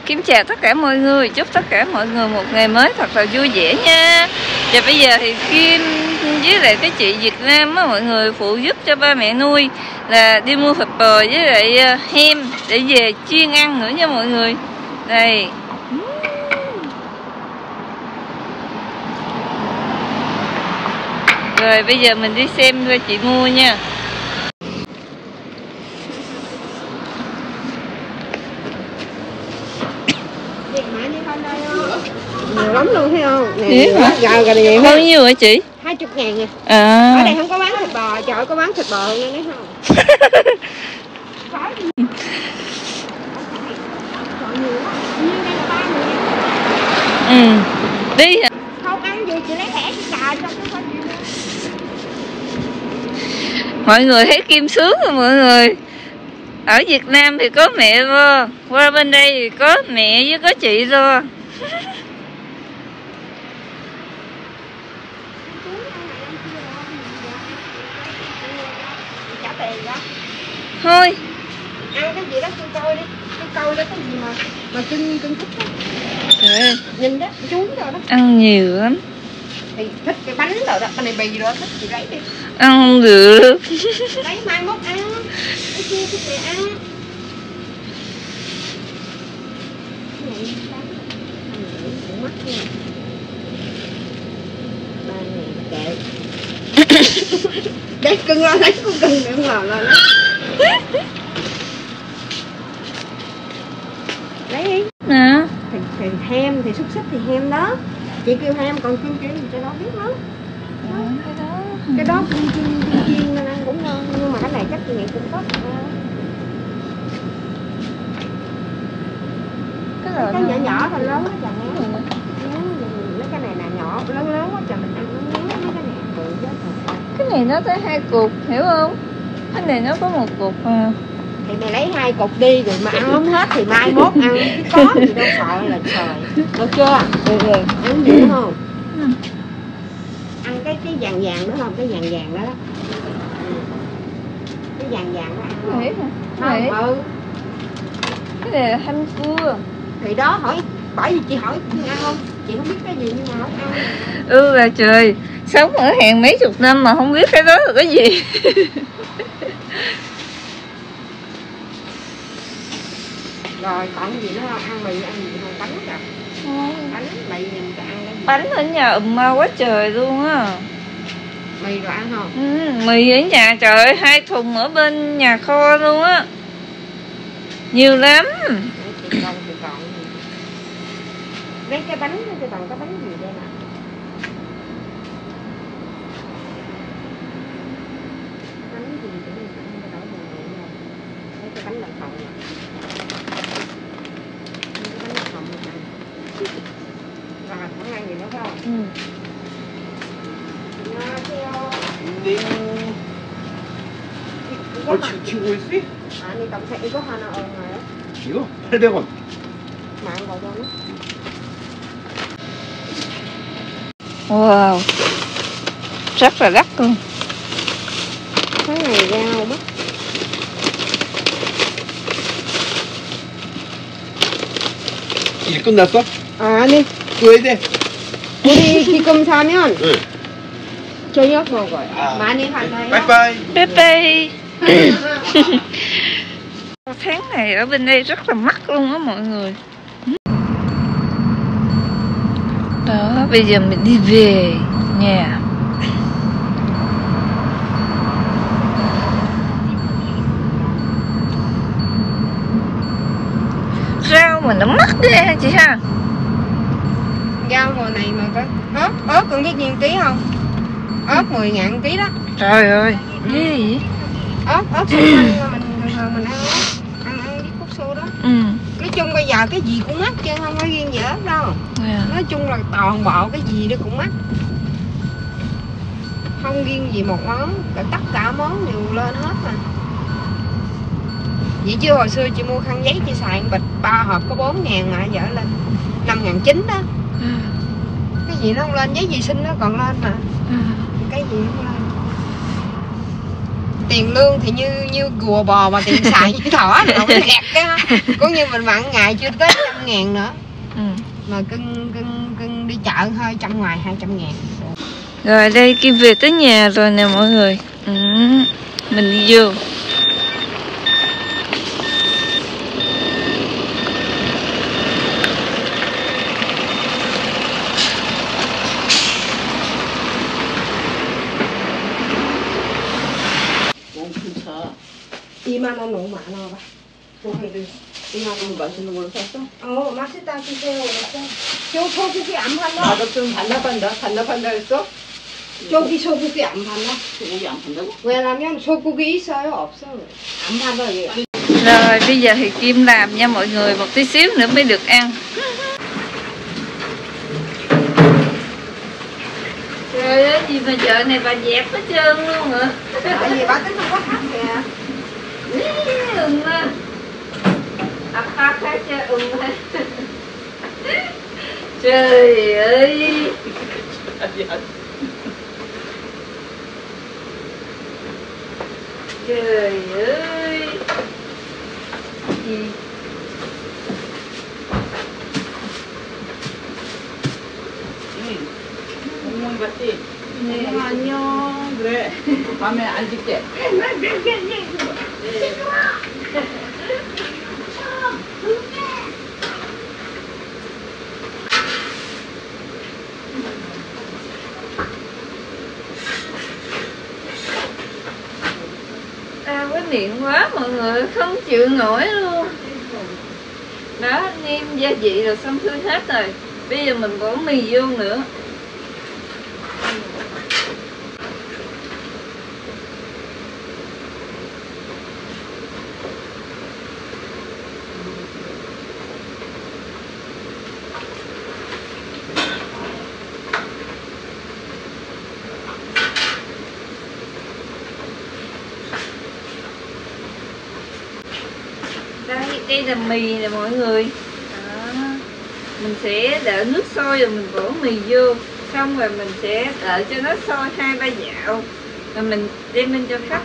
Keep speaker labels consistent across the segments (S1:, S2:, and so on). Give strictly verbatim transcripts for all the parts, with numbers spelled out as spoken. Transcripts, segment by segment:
S1: Kim chào tất cả mọi người, chúc tất cả mọi người một ngày mới thật là vui vẻ nha. Và bây giờ thì Kim với lại cái chị Việt Nam á, mọi người phụ giúp cho ba mẹ nuôi là đi mua thịt bò với lại hem để về chiên ăn nữa nha mọi người. Đây. Rồi bây giờ mình đi xem coi chị mua nha.
S2: Nhiều lắm luôn thấy không?
S1: Nè,
S2: gà gà này
S1: bao nhiêu hả chị?
S2: hai mươi ngàn nè.
S1: À.
S2: Ở đây không có bán thịt bò, trời có bán thịt bò hơn đấy không?
S1: Ừ. Đi hả?
S2: Không ăn gì chị lấy thẻ chị cài cho cái gì nữa.
S1: Mọi người thấy Kim sướng rồi mọi người. Ở Việt Nam thì có mẹ vô, qua bên đây thì có mẹ với có chị vô. Thôi
S2: ăn cái gì đó tôi coi đi, tôi coi đó cái gì mà mà cưng cưng thích đó.
S1: Trời ơi, nhìn
S2: đó chuối rồi đó,
S1: ăn nhiều lắm.
S2: Thì thích cái bánh rồi đó, cái này bì rồi thích chị lấy đi.
S1: Ăn không được.
S2: Lấy mai mốt ăn, cái kia thích thì ăn. Đấy cưng lo lấy con cưng để ngờ lo lấy. Lấy đi.
S1: Nè.
S2: Thì, thì hem thì xúc xích thì hem đó. Chị kêu hem còn cưng kia thì cho nó biết đó.
S1: Đó, cái đó.
S2: Cái đó cưng chiên chiên nên ăn cũng ngon, nhưng mà cái này chắc chị nghĩ cũng tốt. Cái, cái nhỏ nhỏ và lớn quá chẳng á. Mấy cái này là nhỏ lớn lớn quá trời mình ăn nó lớn mấy cái này bự quá trời.
S1: Cái này nó tới hai cục, hiểu không? Cái này nó có một cục à.
S2: Thì mày lấy hai cục đi rồi mà ăn không hết thì mai mốt ăn, chứ có gì đâu sợ là trời. Được chưa?
S1: Được rồi.
S2: Ăn gì không? Ừ. Ăn cái cái vàng vàng đó không? Cái vàng vàng đó đó. Ừ. Cái vàng vàng đó ăn
S1: Đấy
S2: không? Không, ừ.
S1: Cái này là hành cua.
S2: Thì đó hỏi, bởi vì chị hỏi ăn không? Chị không biết cái gì nhưng mà không ăn.
S1: Ừ là trời, sống ở Hàn mấy chục năm mà không biết cái đó là cái gì.
S2: Rồi còn gì nữa không? Ăn mì, ăn gì không? Bánh kìa. Bánh, mì mình ăn cái gì?
S1: Bánh ở nhà ùm ma quá trời luôn á.
S2: Mì rồi ăn không?
S1: Ừ, mì ở nhà trời ơi, hai thùng ở bên nhà kho luôn á. Nhiều lắm.
S2: Chị còn, chị còn gì? Lấy cái bánh, chị còn có bánh gì đây nè? Bánh gì để mình ăn cái đổ bùi bùi rồi. Lấy cái bánh đậu phộng nè. Lấy cái bánh đậu phộng nè. Rồi, không ăn gì nữa không?
S1: Ừ.
S2: 네.
S3: 어, 지, 지금 있지?
S2: 아니, 남자 이거 하나 얼마요?
S3: 이거? 팔백 원.
S2: 만 거잖아.
S1: Wow, rất là đắt luôn.
S2: Cái này rau mất.
S3: 일 끝났어?
S2: 아니,
S3: 또 해야 돼?
S2: 우리 지금 사면
S3: 응.
S2: 저녁 먹어요. 아. 많이 받아요.
S3: 빠이빠이.
S1: Pepe. Tháng này ở bên đây rất là mắc luôn á mọi người. Đó, bây giờ mình đi về nhà. Rau mà nó mắc ghê ha chị ha.
S2: Rau mùa này mà có ớt, ớt còn biết nhiêu ký không? Ớt mười ngàn ký đó.
S1: Trời ơi, cái gì?
S2: Ớt, ớt xung quanh mà mình thường thường mình ăn ớt, ăn ăn với cúc su đó.
S1: Ừ.
S2: Nói chung bây giờ cái gì cũng mắc chứ không có riêng gì ớt đâu.
S1: Yeah.
S2: Nói chung là toàn bộ cái gì nó cũng mắc. Không riêng gì một món, tất cả món đều lên hết mà. Vậy chứ hồi xưa chị mua khăn giấy chị xài bịch ba hộp có bốn ngàn mà giờ lên năm ngàn chín đó.
S1: Ừ.
S2: Cái gì nó không lên, giấy vệ sinh nó còn lên mà.
S1: Ừ.
S2: Cái gì không lên. tiền lương thì như như gùa bò mà tiền xài như thỏ nào nó đẹp đó. Cũng như mình mặn ngày chưa tới trăm ngàn nữa.
S1: Ừ.
S2: Mà cưng cưng cưng đi chợ hơi trăm ngoài hai trăm ngàn.
S1: Rồi đây Kim về tới nhà rồi nè mọi người. Ừ. Mình đi vô.
S2: 이만 원 너무 많아 봐. 이만 원 맛있는 걸로 샀어? 어, 맛있다 주세요. 저 소고기 안 팔나?
S4: 나도 좀 반납한다. 반납한다 했어?
S2: 저기 소고기 안 팔나?
S4: 소고기 안 판다고?
S2: 왜냐면 소고기 있어요, 없어. 안 팔아 얘.
S1: Rồi bây giờ thì Kim làm nha mọi người, một tí xíu nữa mới được ăn. Trời ơi, gì mà chợ này bà dẹp hết trơn luôn hả?
S2: Tại vì bà tính không có khách kìa.
S1: Ừm á. Áp phát hết chứ, ừm hết. Trời ơi. Trời ơi. Gì?
S4: 어머니 봤지?
S1: 네.
S4: 어머 안녕. 그래. 밤에 안 찍게.
S1: Đau cái miệng quá mọi người, không chịu nổi luôn. Đó, nêm gia vị rồi xong xuôi hết rồi. Bây giờ mình bỏ mì vô nữa. Đây, đây là mì nè mọi người. Đó. Mình sẽ đợi nước sôi rồi mình đổ mì vô. Xong rồi mình sẽ đợi cho nó sôi hai ba dạo. Rồi mình đem lên cho khách.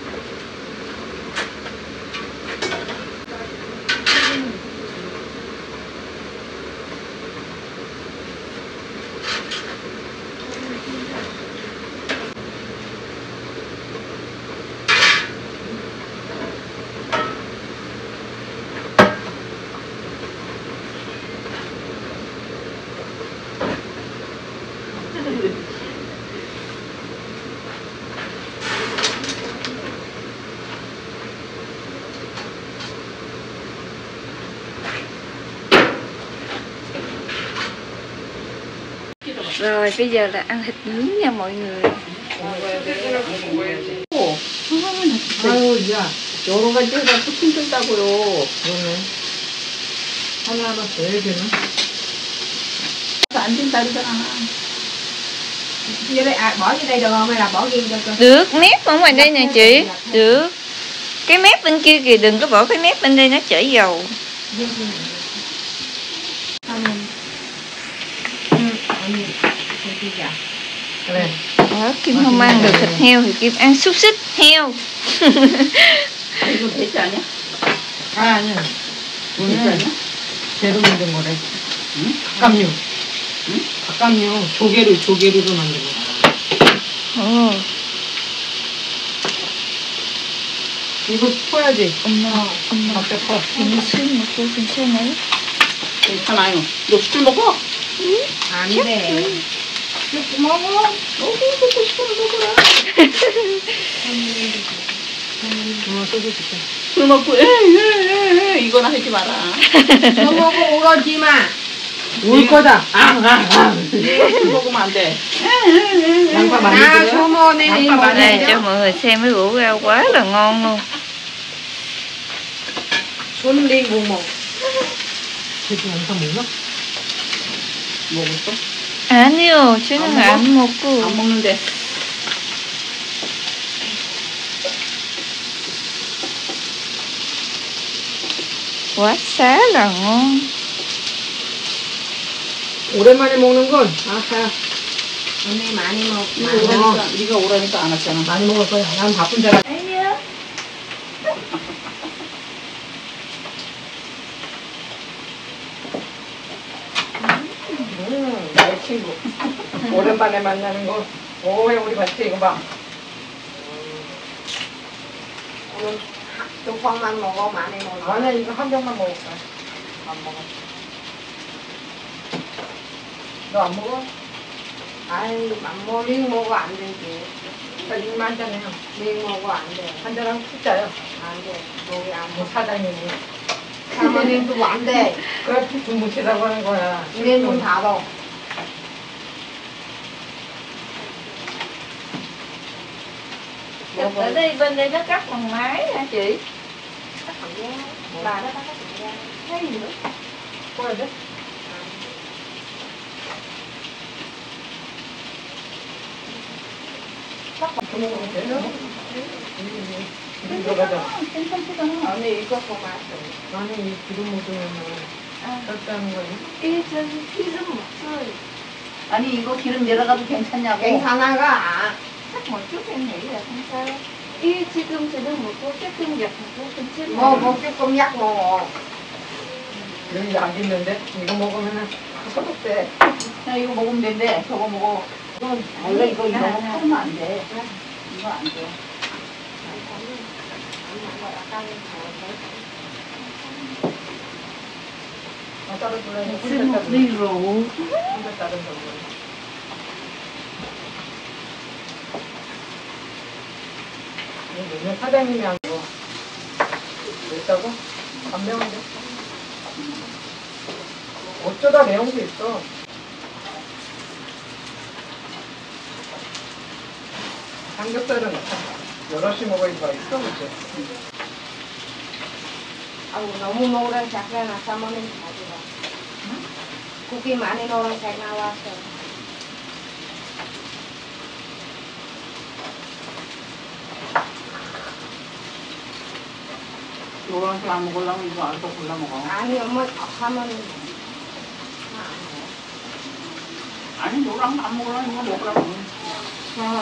S1: Rồi bây giờ là ăn thịt nướng nha mọi người.
S4: 아유, 야, 여러 가지 해가 또 힘들다고요. 그러네. 하나하나 더 해야 되나? 안 된다 그러잖아.
S2: Vô đây, à, bỏ vô đây được không hay là bỏ riêng cho cơ?
S1: Được, mép ở ngoài đây nè chị. Được. Cái mép bên kia kìa, đừng có bỏ cái mép bên đây nó chảy dầu.
S4: 그래.
S1: Đó, Kim không ăn được thịt heo thì Kim ăn xúc xích heo.
S4: 이거 되지 않냐?
S3: 아, 아니야.
S4: 되지 않냐?
S3: 재료 만든 거래.
S4: 응?
S3: 닭감류.
S4: 응?
S3: 닭감류. 조개류, 조개류로 만든 거.
S1: Ồ,
S3: 이거 퍼야지.
S1: 엄마, 엄마.
S3: 앞에 퍼.
S1: 김치 먹고 괜찮아요?
S4: 괜찮아요. 너 술 먹어?
S2: 아니래.
S4: 먹어. 너무 먹고 싶으면 먹어라.
S3: 어, 소주 줄게.
S4: 술 먹고 에에에 이거나 하지 마라.
S2: 너 먹고 울었지 마.
S3: 울 거다. 아, 아, 아.
S4: 술 먹으면 안 돼.
S3: 양파 많이
S2: 아,
S3: 들어요?
S2: 소모네.
S3: 양파 많이
S1: Đây cho
S3: 들어요?
S1: mọi người xem cái rượu rau quá là ngon luôn.
S2: 손리 구멍.
S3: 쟤도 양파 먹나?
S4: 먹었어?
S1: 아니요, 저는
S4: 안
S1: 안 먹고.
S4: 안 먹는데.
S1: Quá xá là ngon.
S3: 오랜만에 먹는 건 아까
S2: 언니 많이 먹.
S4: 네가
S2: 많이 먹.
S4: 오라니까 네가 오라니까 안 왔잖아.
S3: 많이 먹을 거야. 난 바쁜 줄 알아.
S1: Đấy
S3: 음, 내 친구. 오랜만에 만나는 거. 오해 우리 같이 이거 봐.
S2: 오늘 두 번만 먹어 많이 먹어.
S3: 아니야 이거 한 병만 먹을까? 안 먹어. 너 안 먹어?
S2: 아이 뭐 링 먹어 안 되지.
S3: 나 이거 한 잔해요.
S2: 링 먹어 안 돼.
S3: 한 잔하고 숫자요.
S2: 안 돼. 목이 안
S3: 뭐
S2: 먹어.
S3: 사장님이.
S2: 사모님도 안 돼.
S3: 그래 좀 묻히라고 하는 거야.
S2: 우리 문 닫아.
S1: Chụp ở đây, bên đây nó cắt bằng máy hả chị?
S2: Cắt bằng dao. Bà đó ta cắt bằng dao.
S1: Thấy gì nữa?
S3: 꺼야 돼? 딱 맞춰 먹으면 돼요? 기름 들어가자.
S1: 괜찮지가
S2: 언니 이거 고맙어.
S3: 아니 이 기름 묻으면 절대 하는 거니?
S1: 이 저기 기름 없어요.
S4: 아니 이거 기름 내려가도 괜찮냐고.
S2: 괜찮아가.
S1: Chắc một chút em nghĩ là không sao. Y 지금 저는 먹고 조금 약 먹고 괜찮아요.
S2: 뭐 먹기 좀 약 먹어.
S3: 여기 약 있는데 이거 먹으면은 소독돼.
S4: 그냥 이거 먹으면 된대. 저거 먹어. 이건 원래 이거 이런 거 팔면 안 돼. 이거 안 돼.
S3: 아 따로 불러야 돼.
S4: 무슨
S3: 혼자 따로.
S4: 일로?
S3: 혼자 따로 먹어. 몇몇 사장님이 한 거. 맵다고? 안 매운데? 어쩌다 매운 게 있어. 삼겹살은 여럿이 먹어야 맛있어, 그치?
S2: 아우 너무 노란색 나나 사모님 가져가. 고기 많이 노란색 나왔어.
S4: 노란색 안 먹으려면 이거 안서 골라 먹어.
S2: 아니 엄마 사모님.
S4: 아니 노란색 안 먹으려면 이거 먹으라고.
S2: 어.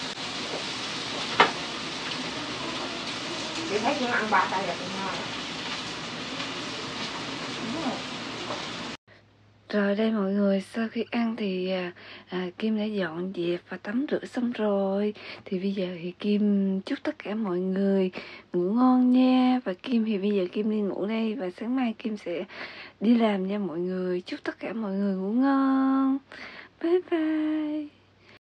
S2: Chị thấy con ăn ba tay là cũng ngon.
S1: Rồi đây mọi người, sau khi ăn thì à, à, Kim đã dọn dẹp và tắm rửa xong rồi. Thì bây giờ thì Kim chúc tất cả mọi người ngủ ngon nha. Và Kim thì bây giờ Kim đi ngủ đây và sáng mai Kim sẽ đi làm nha mọi người. Chúc tất cả mọi người ngủ ngon. Bye bye.